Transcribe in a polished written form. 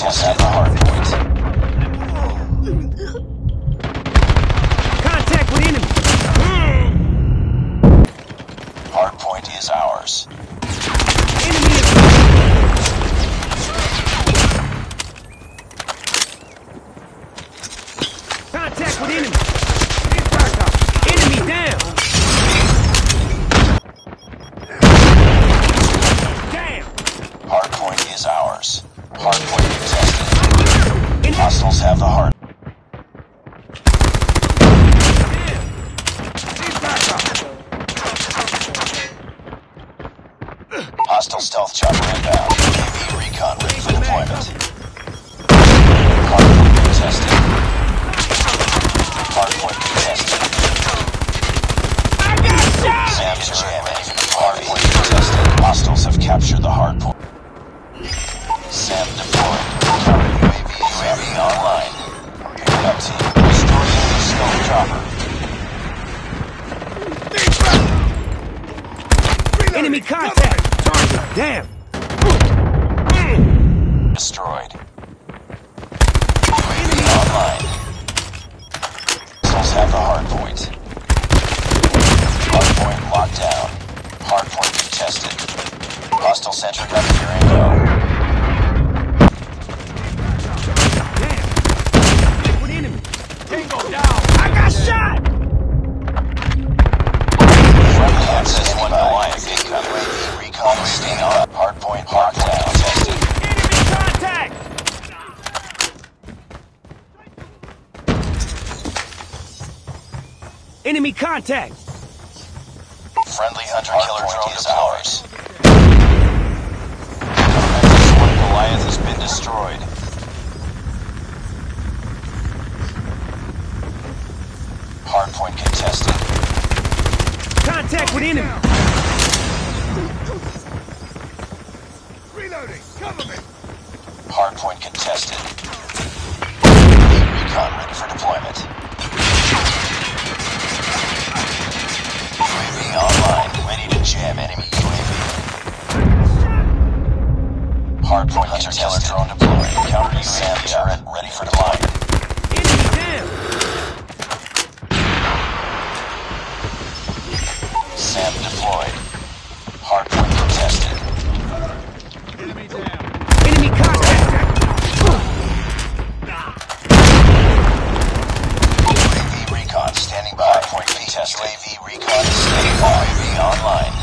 Hostiles have the hard point. Contact with enemy! Hard point is ours. Enemy is... Contact with enemy! Get back up! Enemy down! Damn! Hard point is ours. Hard point contested. Hostiles have the hard. Hostile stealth chopper inbound. UAV recon ready for deployment. Hardpoint contested. Hardpoint contested. Sam to jamming. Hardpoint contested. Hostiles have captured the hardpoint. Sam deployed. Counter UAV online. Pickup team. Destroy enemy stealth chopper. Enemy contact! Target! Damn! Destroyed. UAV online. Hostiles have the hard point. Hard point locked down. Hard point contested. Hostile sentry gun here and go. Damn! With enemy! Tango down! I got shot! Friendly access one Goliath incoming. UAV recon staying on. Hard point locked down. Contested. Enemy contact! Enemy contact! Friendly hunter-killer drone is ours. Nexus 1 Goliath has been destroyed. Hardpoint contested. Contact with enemy! Reloading! Cover me! Hardpoint contested. Recon ready for deployment. UAV online, ready to jam enemy UAV. Hardpoint hunter-killer drone deployed. Counter UAV turret ready for deployment. Enemy down! SAM deployed. Hardpoint contested. Enemy down! Enemy contact! UAV recon standing by. Hardpoint contested. UAV recon is standing by. UAV online.